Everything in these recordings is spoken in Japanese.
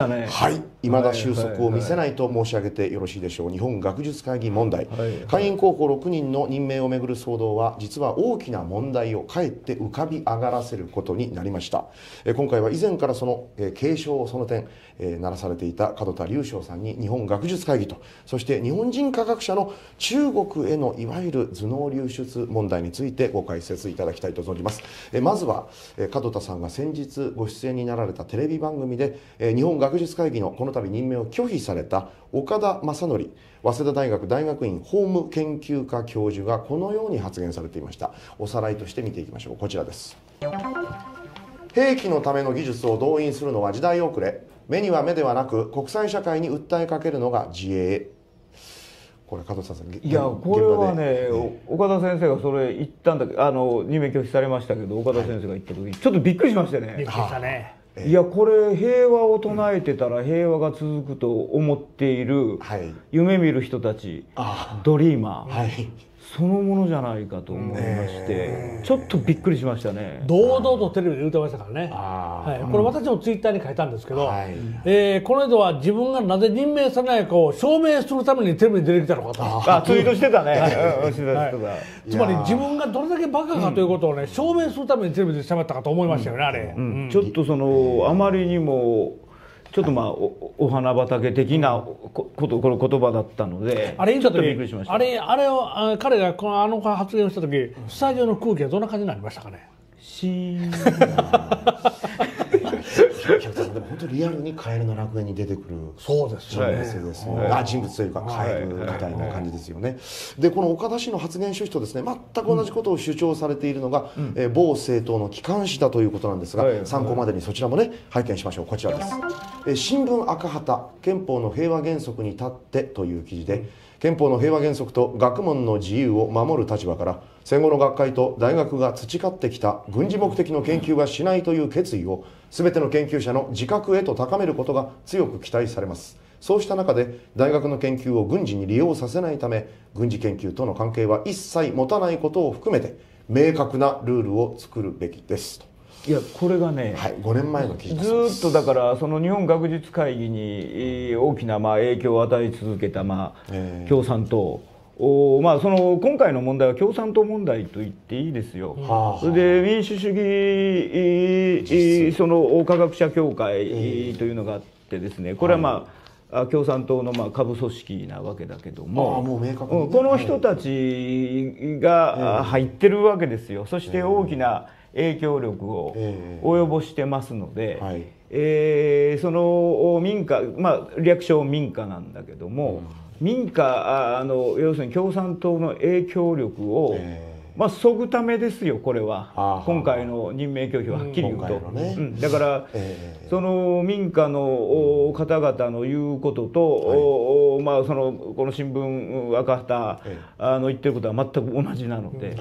はい、未だ収束を見せないと申し上げてよろしいでしょう。日本学術会議問題、会員候補6人の任命をめぐる騒動は実は大きな問題をかえって浮かび上がらせることになりました。今回は以前からその警鐘をその点鳴らされていた門田隆翔さんに日本学術会議と、そして日本人科学者の中国へのいわゆる頭脳流出問題についてご解説いただきたいと存じます。まずは門田さんが先日ご出演になられたテレビ番組で日本学術会議のこの度任命を拒否された岡田正則早稲田大学大学院法務研究科教授がこのように発言されていました。おさらいとして見ていきましょう。こちらです。兵器のための技術を動員するのは時代遅れ、目には目ではなく国際社会に訴えかけるのが自衛。これ門田さん、 いやこれはね、岡田先生がそれ言ったんだけど、任命拒否されましたけど、岡田先生が言った時にちょっとびっくりしましたね。 びっくりしたね。 いやこれ平和を唱えてたら平和が続くと思っている、夢見る人たち、ドリーマー、そのものじゃないかと思いまして、ちょっとびっくりしましたね。 堂々とテレビで言ってましたからね。これ私もツイッターに書いたんですけど、この人は自分がなぜ任命されないかを証明するためにテレビに出てきたのかと。 ツイートしてたね。 つまり自分がどれだけバカかということをね、証明するためにテレビで喋ったかと思いましたよね、あれ。 ちょっとそのあまりにもちょっとお花畑的なこの言葉だったので、 あれちょっとびっくりしました。 あれを彼があの発言をした時、スタジオの空気はどんな感じになりましたかね。 シーン。 でも本当にリアルにカエルの楽園に出てくるそうですよね。 人物というかカエルみたいな感じですよね。でこの岡田氏の発言趣旨とですね全く同じことを主張されているのが某政党の機関紙だということなんですが、参考までにそちらもね拝見しましょう。こちらです。新聞赤旗憲法の平和原則に立ってという記事で、憲法の平和原則と学問の自由を守る立場から戦後の学会と大学が培ってきた軍事目的の研究はしないという決意を全ての研究者の自覚へと高めることが強く期待されます。そうした中で大学の研究を軍事に利用させないため、軍事研究との関係は一切持たないことを含めて明確なルールを作るべきですと。 いやこれがね、 5年前の記事です。 ずっとだからその日本学術会議に大きな影響を与え続けた共産党、その今回の問題は共産党問題と言っていいですよ。それで民主主義その科学者協会というのがあってですね、これは共産党の下部組織なわけだけども、この人たちが入ってるわけですよ。そして大きな影響力を及ぼしてますので、その民家、略称民家なんだけども、民家要するに共産党の影響力をそぐためですよ。これは今回の任命拒否ははっきり言うと、だからその民家の方々の言うことと、この新聞赤旗言ってることは全く同じなので、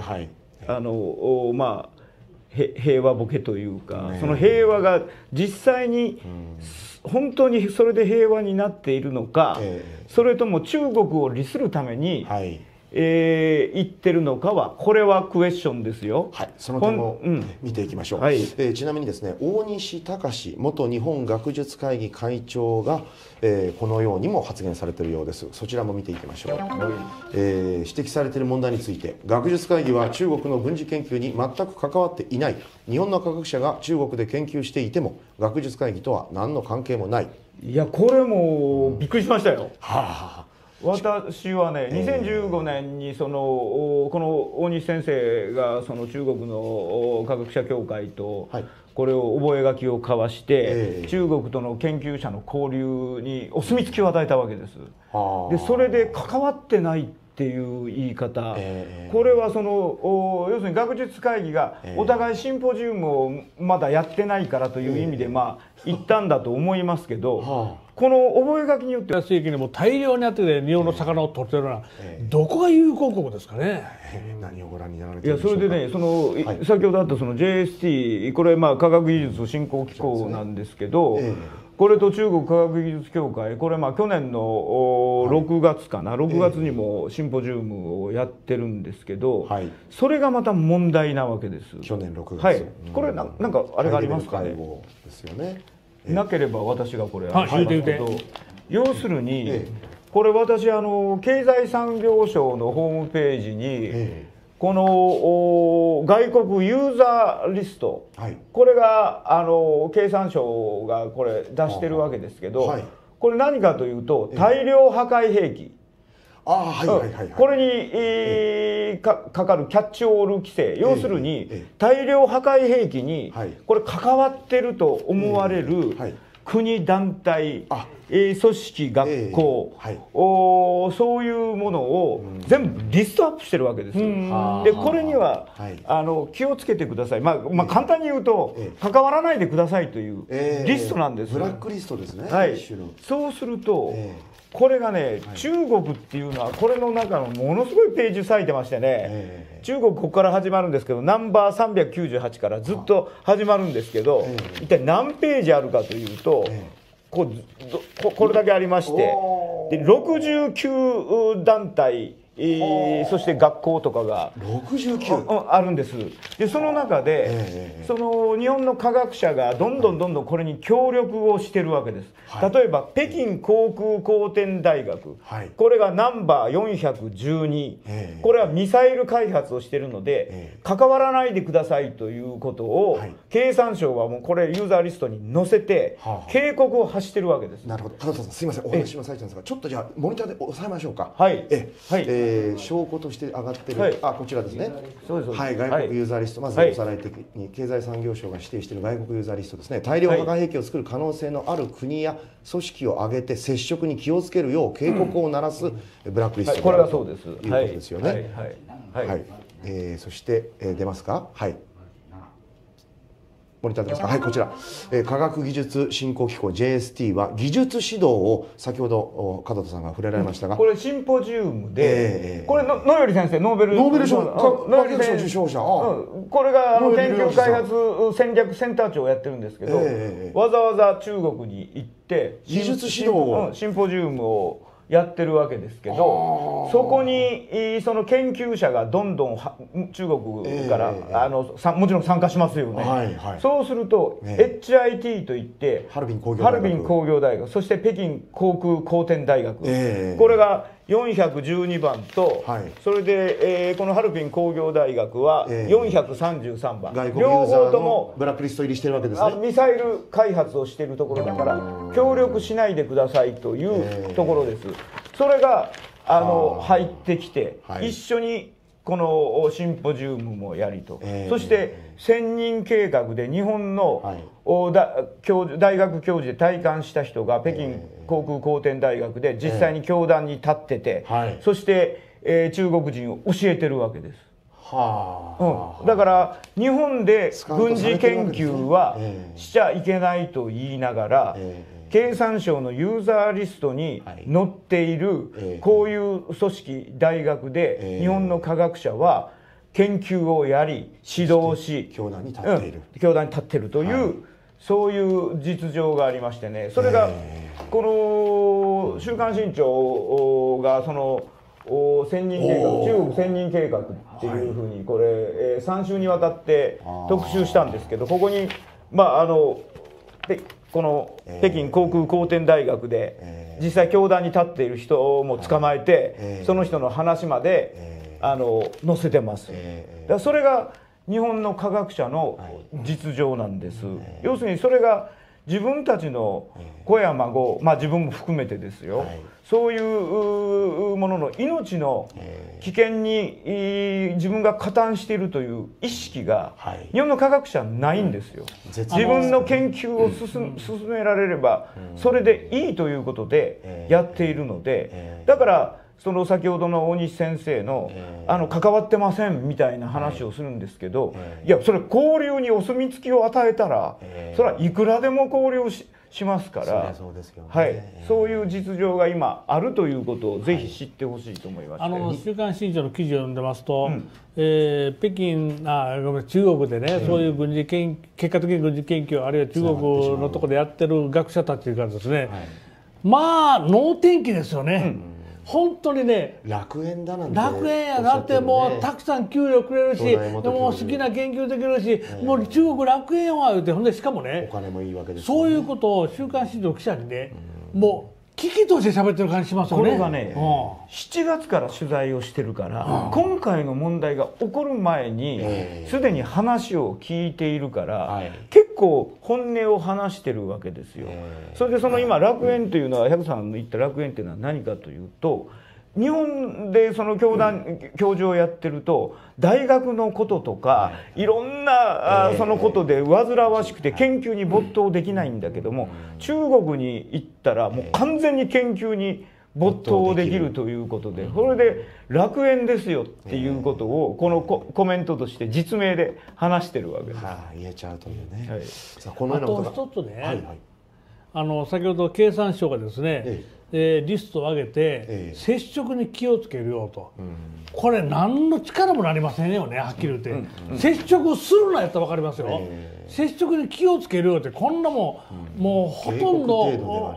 平和ボケというか、その平和が実際に本当にそれで平和になっているのか、それとも中国を利するために言ってるのかは、これはクエスチョンですよ。 その点を見ていきましょう。ちなみにですね、大西隆元日本学術会議会長がこのようにも発言されているようです。そちらも見ていきましょう。指摘されている問題について、学術会議は中国の軍事研究に全く関わっていない。日本の科学者が中国で研究していても学術会議とは何の関係もない。 いやこれもびっくりしましたよ。私はね、2015年にこの大西先生がその中国の科学者協会とこれを覚書を交わして、中国との研究者の交流にお墨付きを与えたわけです。でそれで関わってないっていう言い方、これは要するに学術会議がお互いシンポジウムをまだやってないからという意味で言ったんだと思いますけど、この覚書によって地域にも大量にあって日本の魚を取ってるような、どこが友好国ですかね。 何をご覧になられてるんでしょうか。 それでね、先ほどあったその JST、これ科学技術振興機構なんですけど、これと中国科学技術協会、これ去年の6月かな、6月にもシンポジウムをやってるんですけど、それがまた問題なわけです。 去年6月。 これなんかあれがありますかね。 ですよね。 なければ私がこれ話しますけど、要するにこれ私経済産業省のホームページにこの外国ユーザーリスト、これが経産省がこれ出してるわけですけど、これ何かというと大量破壊兵器、これにかかるキャッチオール規制、要するに大量破壊兵器にこれ関わってると思われる国、団体、組織、学校、そういうものを全部リストアップしてるわけです。でこれには気をつけてください。まあ簡単に言うと関わらないでくださいというリストなんです。 ブラックリストですね。 そうするとこれがね、中国っていうのはこれの中のものすごいページ割いてましてね、中国ここから始まるんですけどナンバー398からずっと始まるんですけど、一体何ページあるかというとこれだけありまして、で69団体そして学校とかが 69 あるんです。でその中で、その日本の科学者がどんどんこれに協力をしてるわけです。例えば北京航空航天大学、これがナンバー412、これはミサイル開発をしてるので、関わらないでくださいということを、経産省はもうこれユーザーリストに載せて警告を発してるわけです。 なるほど。門田さんすいません、お話の最中なんですが、ちょっとじゃあモニターで押さえましょうか。証拠として上がってる、こちらですね。外国ユーザーリスト、まずおさらい的に経済産業省が指定している外国ユーザーリストですね。大量破壊兵器を作る可能性のある国や組織を挙げて接触に気をつけるよう警告を鳴らすブラックリストこれがそうです。 ということですよね。そして出ますか。モニターですか。こちら、科学技術振興機構 JST は技術指導を先ほど門田さんが触れられましたが、 これシンポジウムで、これ野頼先生ノーベル賞受賞者、 これが研究開発戦略センター長をやってるんですけど、わざわざ中国に行って技術指導をシンポジウムをやってるわけですけど、そこにその研究者がどんどん中国からもちろん参加しますよね。そうすると HIT といってハルビン工業大学、そして北京航空航天大学、これが412番と、それでこのハルビン工業大学は433番、両方ともブラックリスト入りしてるわけですね。 ミサイル開発をしているところだから協力しないでくださいというところです。それが入ってきて、一緒にこのシンポジウムもやりと、そして1000人計画で日本の大学教授で退官した人が北京航空航天大学で実際に教壇に立ってて、そして中国人を教えてるわけです。だから日本で軍事研究はしちゃいけないと言いながら、経産省のユーザーリストに載っているこういう組織大学で日本の科学者は研究をやり指導し教壇に立っているという、そういう実情がありましてね、それがこの「週刊新潮」がその千人計画、中国千人計画っていうふうにこれ3週にわたって特集したんですけど、ここにこの北京航空航天大学で実際教壇に立っている人も捕まえて、その人の話まで載せてます。だからそれが日本の科学者の実情なんです。要するにそれが自分たちの子や孫、自分も含めてですよ、そういうものの命の危険に自分が加担しているという意識が日本の科学者はないんですよ。自分の研究を進められればそれでいいということでやっているので、だからその先ほどの大西先生の関わってませんみたいな話をするんですけど、いやそれ交流にお墨付きを与えたらそれはいくらでも交流しますから、そういう実情が今あるということをぜひ知ってほしいと思いまして、週刊新潮の記事を読んでますと、中国でね、そういう結果的に軍事研究、あるいは中国のところでやってる学者たちがですね、能天気ですよね。 本当にね楽園だなんて、 楽園やだってもうたくさん給料くれるし、でも好きな研究できるし、もう中国楽園は言って、ほんでしかもねお金もいいわけです、 そういうことを週刊誌の記者にね、もう危機として喋ってる感じしますよね。 これがね、7月から取材をしてるから、今回の問題が起こる前にすでに話を聞いているから、結構本音を話してるわけですよ。それでその今楽園というのは、百さんの言った楽園というのは何かというと、日本でその教授をやってると大学のこととかいろんなそのことで煩わしくて研究に没頭できないんだけども、中国に行ったらもう完全に研究に没頭できるということで、それで楽園ですよっていうことをこのコメントとして実名で話してるわけです。 言えちゃうというね。 あと一つね、先ほど経産省がですね、リストを上げて、接触に気をつけるよと、これ何の力もなりませんよね、はっきり言って、接触するなやったら分かりますよ、接触に気をつけるよって、こんなもん、もうほとんど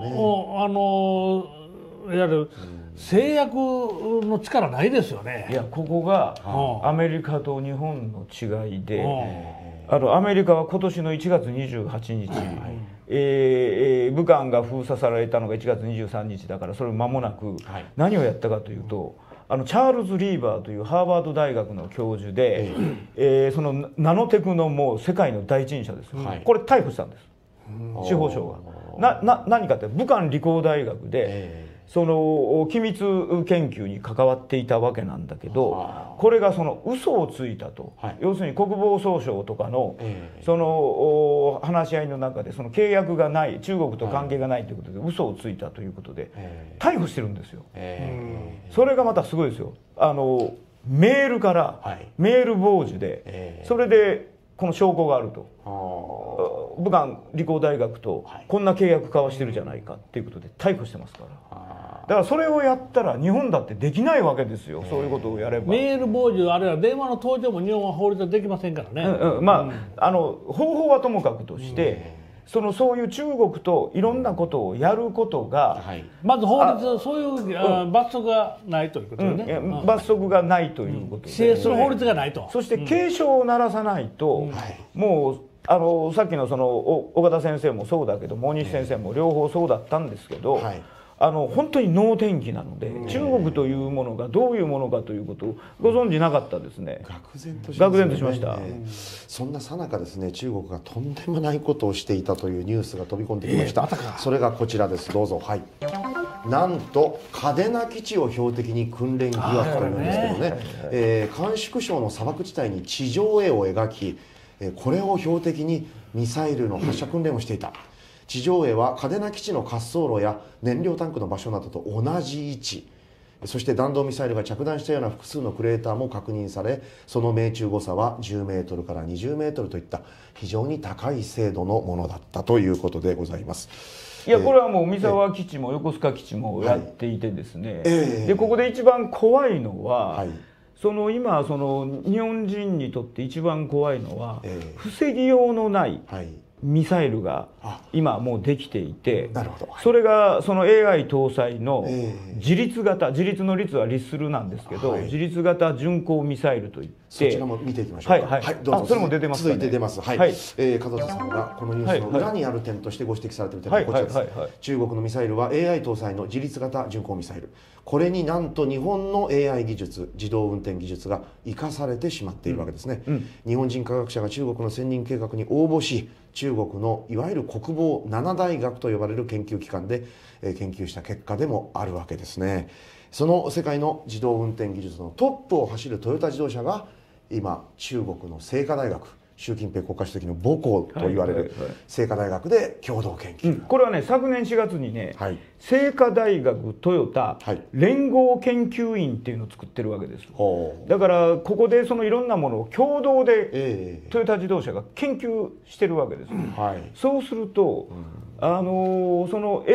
いわゆる制約の力ないですよね。 いや、ここがアメリカと日本の違いで、アメリカは今年の1月28日、武漢が封鎖されたのが1月23日だから、それ間もなく何をやったかというと、チャールズ・リーバーというハーバード大学の教授で、そのナノテクのもう世界の第一人者です、これ逮捕したんです、司法省が。何かって、武漢理工大学でその機密研究に関わっていたわけなんだけど、これがその嘘をついたと、要するに国防総省とかのその話し合いの中で、その契約がない、中国と関係がないということで嘘をついたということで逮捕してるんですよ。それがまたすごいですよ。メールからメール傍受で、それでこの証拠があると、武漢理工大学とこんな契約交わしてるじゃないかっていうことで逮捕してますから。だからそれをやったら日本だってできないわけですよ、そういうことをやれば。 メール傍受、あるいは電話の登場も日本は法律はできませんからね。 方法はともかくとして、そういう中国といろんなことをやることが、 まず法律、そういう罰則がないということですね。 罰則がないということで、 規制する法律がないと。 そして警鐘を鳴らさないと、もうさっきのその岡田先生もそうだけど、大西先生も両方そうだったんですけど、本当に能天気なので、中国というものがどういうものかということをご存じなかったですね。愕然としました。 そんな最中ですね、中国がとんでもないことをしていたというニュースが飛び込んできました。それがこちらです、どうぞ。なんと嘉手納基地を標的に訓練疑惑というんですけどね、甘粛省の砂漠地帯に地上絵を描き、これを標的にミサイルの発射訓練をしていた。地上絵は嘉手納基地の滑走路や燃料タンクの場所などと同じ位置、そして弾道ミサイルが着弾したような複数のクレーターも確認され、その命中誤差は10メートルから20メートルといった非常に高い精度のものだったということでございます。 いや、これはもう三沢基地も横須賀基地もやっていてですね、でここで一番怖いのは、今その日本人にとって一番怖いのは、防ぎようのないミサイルが今もうできていて、それがその AI 搭載の自律型、自律の律は律するなんですけど、自律型巡航ミサイルといって、 そちらも見ていきましょうか。どうぞ。 それも出てますかね。 続いて出ます。門田さんがこのニュースの裏にある点としてご指摘されている点がこちらです。中国のミサイルは AI 搭載の自律型巡航ミサイル、これになんと日本の AI 技術、自動運転技術が生かされてしまっているわけですね。日本人科学者が中国の専任計画に応募し、中国のいわゆる国防7大学と呼ばれる研究機関で研究した結果でもあるわけですね。その世界の自動運転技術のトップを走るトヨタ自動車が今中国の清華大学、習近平国家主席の母校と言われる清華大学で共同研究、 これはね、昨年4月にね、清華大学トヨタ連合研究院っていうのを作ってるわけです。だからここでそのいろんなものを共同でトヨタ自動車が研究してるわけです。そうするとその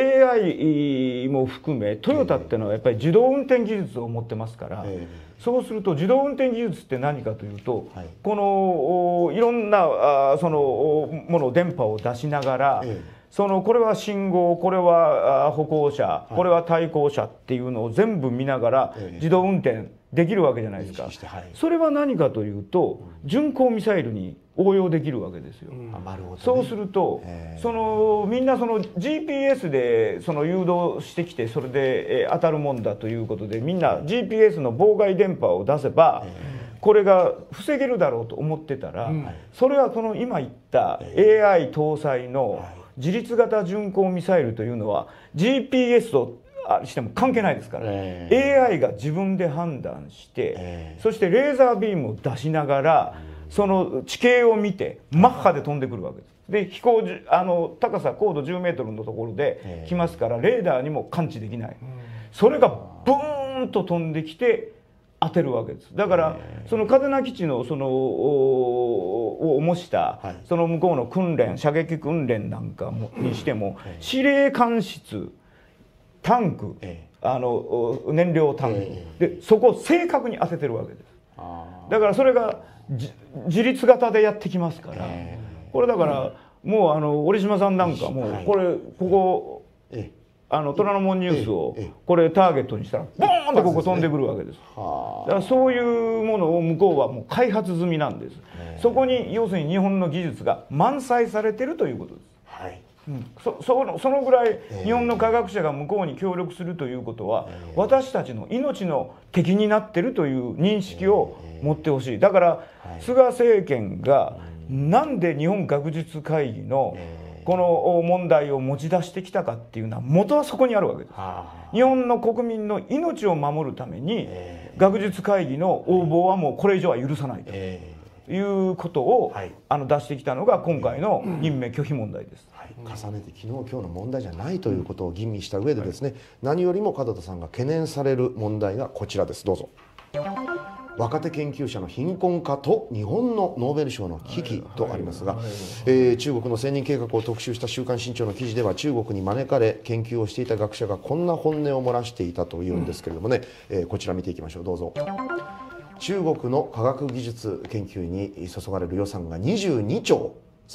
AI も含めトヨタっていうのはやっぱり自動運転技術を持ってますから、そうすると自動運転技術って何かというと、このいろんなそのもの電波を出しながら、 これは信号、これは歩行者、これは対向車っていうのを全部見ながら自動運転できるわけじゃないですか。それは何かというと巡航ミサイルに応用できるわけですよ。そうするとみんなGPS で誘導してきてそれで当たるもんだということでみんな GPS の妨害電波を出せばこれが防げるだろうと思ってたら、それは今言った AI 搭載の自律型巡航ミサイルというのは GPS としても関係ないですから、AI が自分で判断して、そしてレーザービームを出しながらその地形を見てマッハで飛んでくるわけです。で高さ高度10メートルのところで来ますからレーダーにも感知できない、それがブーンと飛んできて当てるわけです。だから嘉手納基地のを模した向こうの訓練、射撃訓練なんかにしても司令官室、タンク、燃料タンクでそこを正確に当ててるわけです。だからそれが自律型でやってきますから、これだからもう折島さんなんかもこ虎ノ門ニュースをこれターゲットにしたらボーンとここ飛んでくるわけです。だからそういうものを向こうはもう開発済みなんです。そこに要するに日本の技術が満載されてるということです。そのぐらい日本の科学者が向こうに協力するということは私たちの命の敵になってるという認識を持ってほしい。だから菅政権がなんで日本学術会議のこの問題を持ち出してきたかっていうのは元はそこにあるわけです。日本の国民の命を守るために学術会議の応募はもうこれ以上は許さないということを出してきたのが今回の任命拒否問題です。 重ねて昨日今日の問題じゃないということを吟味した上でですね、何よりも門田さんが懸念される問題がこちらです。どうぞ。若手研究者の貧困化と日本のノーベル賞の危機とありますが、中国の千人計画を特集した週刊新潮の記事では中国に招かれ研究をしていた学者がこんな本音を漏らしていたというんですけれどもね、こちら見ていきましょう。どうぞ。中国の科学技術研究に注がれる予算が22兆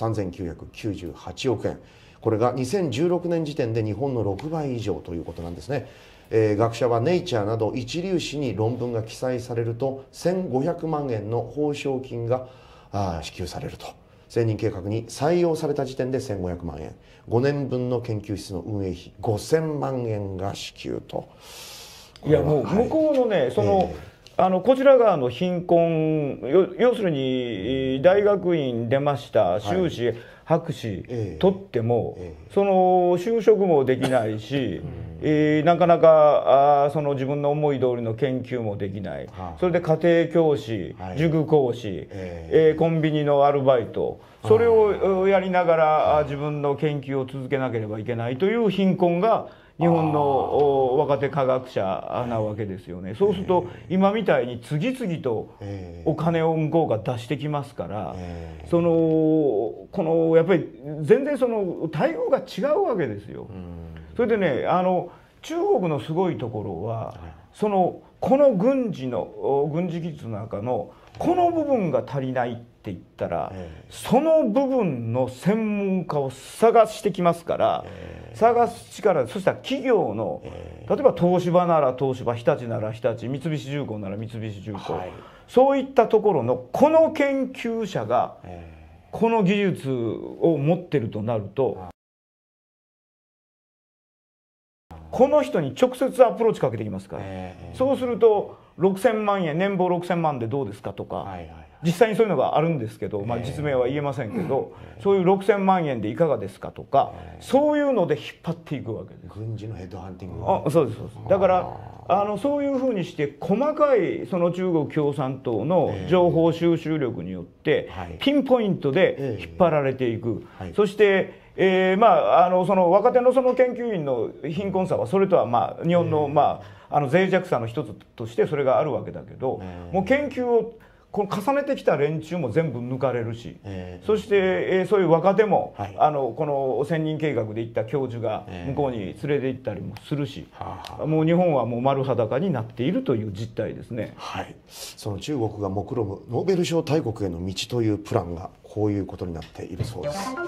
3998億円、これが2016年時点で日本の6倍以上ということなんですね。学者はネイチャーなど一流誌に論文が記載されると1500万円の報奨金が支給されると。千人計画に採用された時点で1500万円、5年分の研究室の運営費5000万円が支給と。 いやもう向こうのねこちら側の貧困、要するに大学院出ました、修士、博士取っても就職もできないし、なかなか自分の思い通りの研究もできない、それで家庭教師、塾講師、コンビニのアルバイト、それをやりながら自分の研究を続けなければいけないという貧困が日本の若手科学者なわけですよね。そうすると今みたいに次々とお金を向こうが出してきますから、やっぱり全然待遇が違うわけですよ。それでね中国のすごいところはこの軍事技術の中のこの部分が足りないって言ったら、その部分の専門家を探してきますから、探す力、そしたら企業の例えば東芝なら東芝、日立なら日立、三菱重工なら三菱重工、そういったところのこの研究者がこの技術を持ってるとなると、この人に直接アプローチかけてきますから、そうすると6000万円、年俸6000万でどうですかとか、実際にそういうのがあるんですけど、実名は言えませんけど、そういう6000万円でいかがですかとか、そういうので引っ張っていくわけです。 軍事のヘッドハンティング。そうですそうです。だからそういうふうにして細かい中国共産党の情報収集力によってピンポイントで引っ張られていく。そして若手の研究員の貧困さはそれとは日本の脆弱さの一つとしてそれがあるわけだけど、もう研究を重ねてきた連中も全部抜かれるし、そして、そういう若手も、この千人計画で行った教授が向こうに連れて行ったりもするし、もう日本はもう丸裸になっているという実態ですね。 その中国が目論むノーベル賞大国への道というプランがこういうことになっているそうです。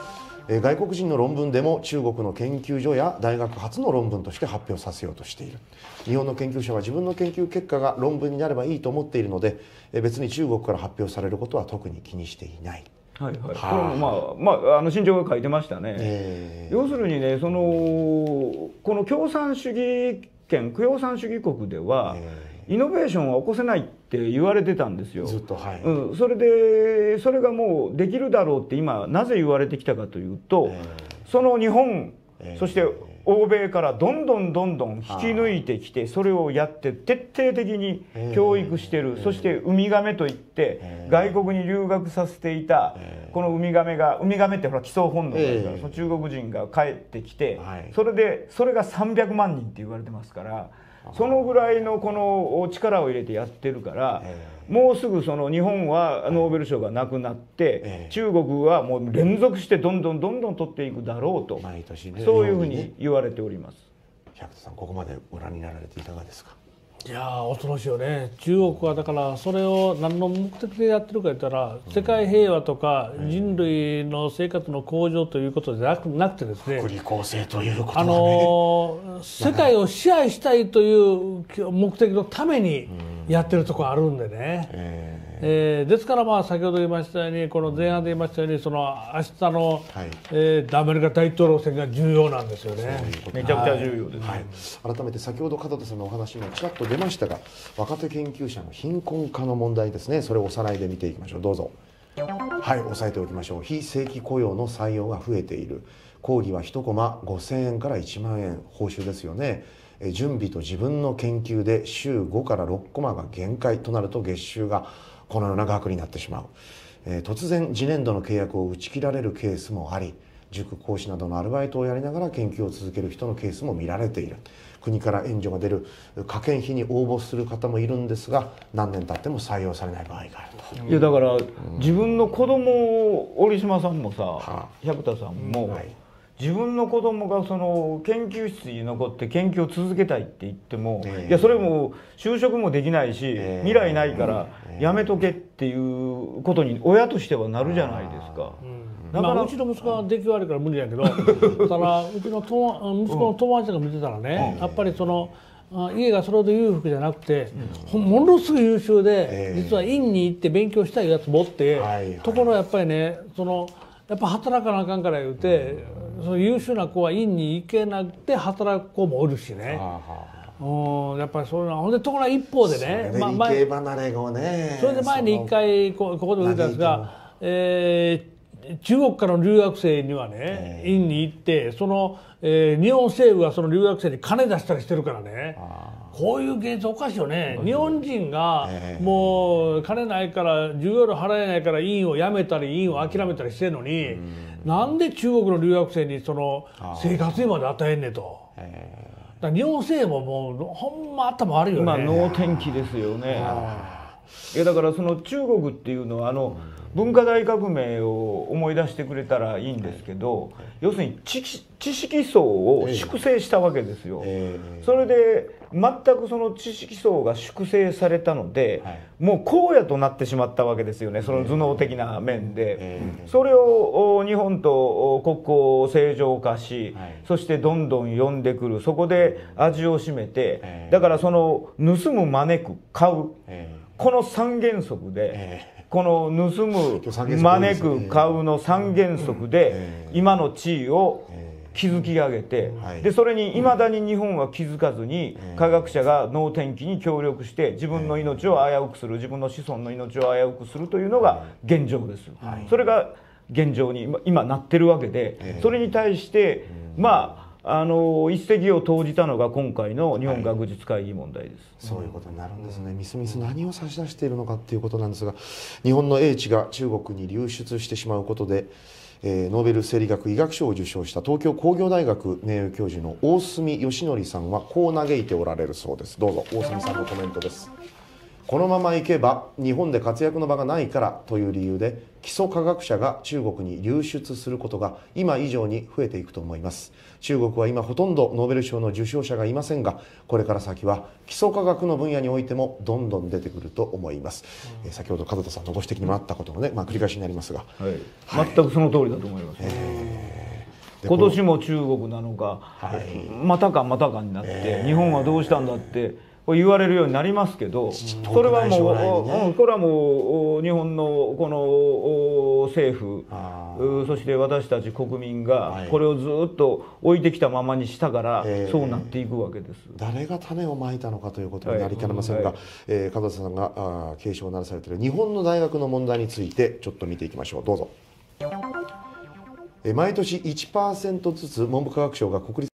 外国人の論文でも中国の研究所や大学初の論文として発表させようとしている。日本の研究者は自分の研究結果が論文になればいいと思っているので、別に中国から発表されることは特に気にしていない。 はいはい、これも新潮が書いてましたね。要するにね、この共産主義共産主義国では、イノベーションは起こせないって言われてたんですよ。 ずっと、はい。 それがもうできるだろうって今なぜ言われてきたかというと、その日本、そして欧米からどんどん引き抜いてきて、それをやって徹底的に教育してる。そしてウミガメといって外国に留学させていたこのウミガメってほら帰巣本能があるから、その中国人が帰ってきて、それが300万人って言われてますから、そのぐらいのこの力を入れてやってるから、もうすぐその日本はノーベル賞がなくなって、中国はもう連続してどんどん取っていくだろうと、 毎年ね、 そういうふうに言われております。 百田さん、ここまでご覧になられていかがですか。 いやー、恐ろしいよね。中国はだからそれを何の目的でやってるか言ったら、世界平和とか人類の生活の向上ということでなくてですね、 福利厚生ということだね、 世界を支配したいという目的のためにやってるところあるんでね。ですから先ほど言いましたように、この前半で言いましたように、その明日の、アメリカ大統領選が重要なんですよね。 めちゃくちゃ重要です、 改めて先ほど門田さんのお話にもちらっと出ましたが、若手研究者の貧困化の問題ですね。それをおさらいで見ていきましょう。どうぞ。はい、押さえておきましょう。非正規雇用の採用が増えている。講義は1コマ5000円から1万円報酬ですよね。準備と自分の研究で週5から6コマが限界となると、月収がこのような額になってしまう。突然次年度の契約を打ち切られるケースもあり、塾講師などのアルバイトをやりながら研究を続ける人のケースも見られている。国から援助が出る科研費に応募する方もいるんですが、何年経っても採用されない場合があると。 いやだから、自分の子供を折島さんもさ、百田さんも、自分の子供がその研究室に残って研究を続けたいって言っても、いやそれも就職もできないし、未来ないからやめとけっていうことに親としてはなるじゃないですか。 うちの息子は出来悪いから無理やけど、ただうちの息子の友達が見てたらね、やっぱりその家がそれほど裕福じゃなくて、ものすごい優秀で、実は院に行って勉強したいやつもおって、ところがやっぱりね、やっぱ働かなあかんから言うて、その優秀な子は院に行けなくて働く子もおるしね。やっぱりそういうのはほんで、ところが一方でね、 理系離れ後ね、 それで前に一回ここで言ったんですが、中国からの留学生にはね、院に行って日本政府がその留学生に金出したりしてるからね。こういう現実おかしいよね。日本人がもう金ないから授業料払えないから院を辞めたり院を諦めたりしてるのに、なんで中国の留学生にその生活費まで与えんねと。だ日本政府ももうほんま頭悪いよね。 能天気ですよね。いやだからその中国っていうのは文化大革命を思い出してくれたらいいんですけど、要するに知識層を粛清したわけですよ。それで全くその知識層が粛清されたので、もう荒野となってしまったわけですよね、その頭脳的な面で。それを日本と国交を正常化し、そしてどんどん呼んでくる。そこで味を占めて、だからその盗む、招く、買う、この三原則で、この盗む、招く、買うの三原則で今の地位を築き上げて、でそれにいまだに日本は気づかずに、科学者が能天気に協力して自分の命を危うくする、自分の子孫の命を危うくするというのが現状です。それが現状に今なってるわけで、それに対して一石を投じたのが今回の日本学術会議問題です。 そういうことになるんですね。みすみす何を差し出しているのかっていうことなんですが、日本の英知が中国に流出してしまうことで、ノーベル生理学医学賞を受賞した東京工業大学名誉教授の大隅義則さんはこう嘆いておられるそうです。どうぞ大隅さんのコメントです。このままいけば日本で活躍の場がないからという理由で基礎科学者が中国に流出することが今以上に増えていくと思います。中国は今ほとんどノーベル賞の受賞者がいませんが、これから先は基礎科学の分野においてもどんどん出てくると思います。先ほど門田さんのご指摘にもあったことのね、繰り返しになりますが、 全くその通りだと思います。 今年も中国なのか、またかまたかになって、日本はどうしたんだって言われるようになりますけど、それはもう、これはもう日本のこの政府、そして私たち国民がこれをずっと置いてきたままにしたから、そうなっていくわけです。 誰が種をまいたのかということになりかねませんが、門田さんが警鐘を鳴らされている日本の大学の問題についてちょっと見ていきましょう。どうぞ。毎年 1% ずつ文部科学省が国立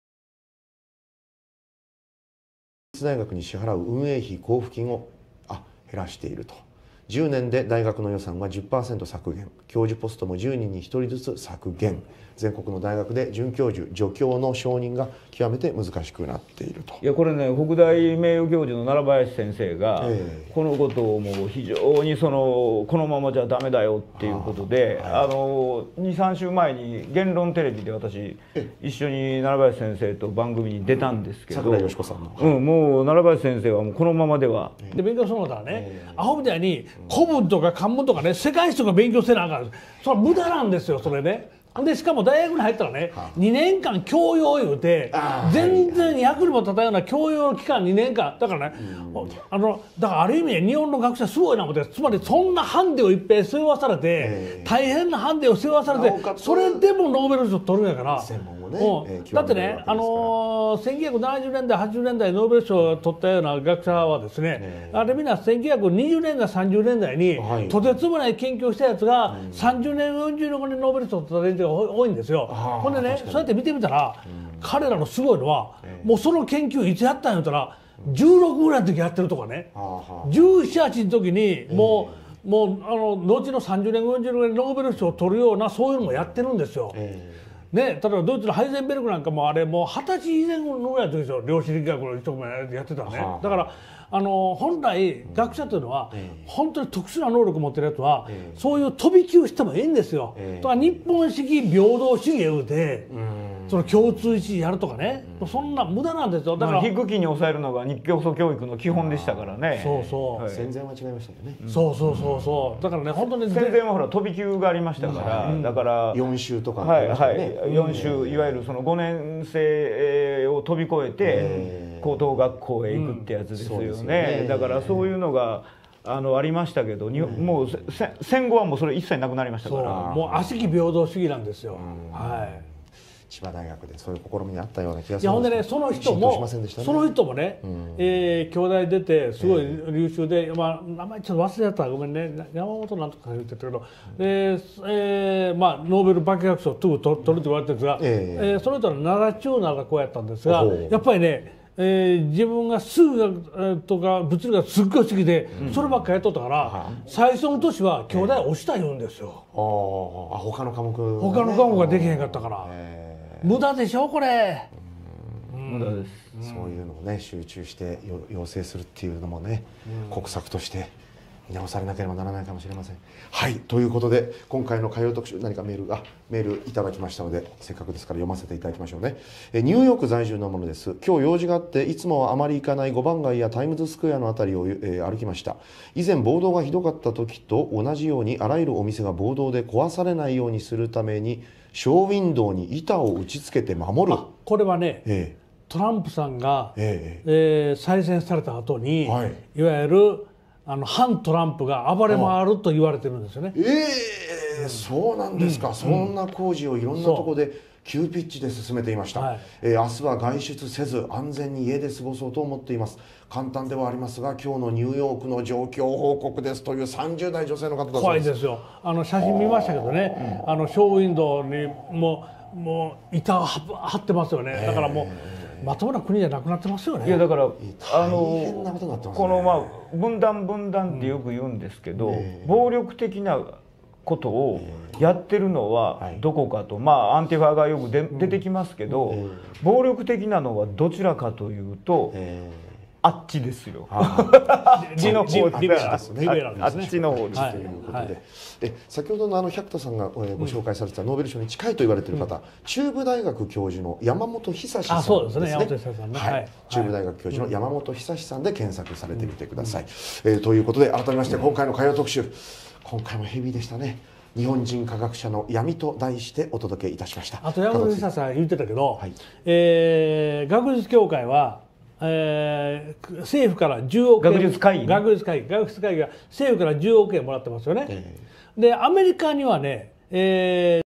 大学に支払う運営費交付金を減らしていると。10年で大学の予算は 10% 削減、教授ポストも10人に1人ずつ削減、全国の大学で准教授助教の承認が極めて難しくなっていると。 いやこれね、北大名誉教授の奈良林先生がこのことをもう非常にこのままじゃダメだよっていうことで、2、3週前に言論テレビで私一緒に奈良林先生と番組に出たんですけど、 桜井芳子さんの、 もう奈良林先生はもうこのままではで勉強するのだね、アホみたいに古文とか漢文とかね、世界史とか勉強せなあかん、それは無駄なんですよ、それね。でしかも大学に入ったらね、2年間教養言うて、全然役にも立たないような教養期間2年間だからね、だからある意味で日本の学者すごいなことです。つまりそんなハンデをいっぺん背負わされて、大変なハンデを背負わされて、それでもノーベル賞取るんやから。だってね、1970年代80年代ノーベル賞を取ったような学者はですね、あれみんな1920年代30年代にとてつもない研究をしたやつが30年40年後にノーベル賞を取った連中が多いんですよ。ほんでね、そうやって見てみたら、彼らのすごいのは、もうその研究いつやったんやったら16ぐらいの時やってるとかね、17、18の時にもう後の30年後40年後にノーベル賞を取るようなそういうのもやってるんですよ。ね、例えばドイツのハイゼンベルクなんかもあれもう20歳以前ぐらいの時ですよ、量子力学の人もやってたね。だから本来学者というのは本当に特殊な能力を持ってるやつはそういう飛び級してもいいんですよ。だから日本式平等主義言うてその共通一致やるとかね、そんな無駄なんですよ。 だから低気に抑えるのが日教組教育の基本でしたからね。 そうそう、 戦前は違いましたよね。 そうそうそうそう、だからね本当に戦前はほら飛び級がありましたから、だから 4週とか 4週、いわゆるその5年生を飛び越えて高等学校へ行くってやつですよね。だからそういうのがありましたけど、もう戦後はもうそれ一切なくなりましたから、 もう悪しき平等主義なんですよ。はい。 千葉大学でそういう試みにあったような気がするんです。 いやほんでね、その人もね、兄弟出てすごい優秀で、名前ちょっと忘れちゃった、ごめんね、山本なんとか言ってたけど、ノーベル化学賞取ると言われてるんですが、その人は奈良中奈良子やったんですが、やっぱりね、自分が数学とか物理がすっごい好きで、そればっかりやっとったから、最初の年は兄弟押した言うんですよ。 他の科目ができへんかったから。無駄でしょこれ。 無駄です。 そういうのをね集中して要請するっていうのもね、国策として見直されなければならないかもしれません。はい、ということで今回の火曜特集、何かメールいただきましたので、せっかくですから読ませていただきましょうね。ニューヨーク在住のものです。今日用事があっていつもはあまり行かない5番街やタイムズスクエアのあたりを、歩きました。以前暴動がひどかった時と同じように、あらゆるお店が暴動で壊されないようにするためにショーウィンドウに板を打ち付けて守る。 これはね、トランプさんが、再選された後に、いわゆる反トランプが暴れ回ると言われてるんですよね。 そうなんですか。そんな工事をいろんなところで急ピッチで進めていました。明日は外出せず安全に家で過ごそうと思っています。簡単ではありますが今日のニューヨークの状況報告です、という30代女性の方だそうです。 怖いですよ。写真見ましたけどね、ショーウィンドウにもう板を張ってますよね。だからもうまともな国じゃなくなってますよね。 いやだからこの分断ってよく言うんですけど、暴力的なことをやってるのはどこかと、アンティファがよく出てきますけど、暴力的なのはどちらかというと、あっちですよ。あっちの方です。あっちの方ですということで、先ほどの百田さんがご紹介されてたノーベル賞に近いと言われている方、中部大学教授の山本久さんですね。 そうですね、山本久さんね。 中部大学教授の山本久さんで検索されてみてください。ということで改めまして今回の火曜特集、今回もヘビーでしたね。 日本人科学者の闇と題してお届けいたしました。 あと山本久さん言ってたけど、はい、学術協会は、政府から10億円、学術会議が政府から10億円もらってますよね。でアメリカにはね、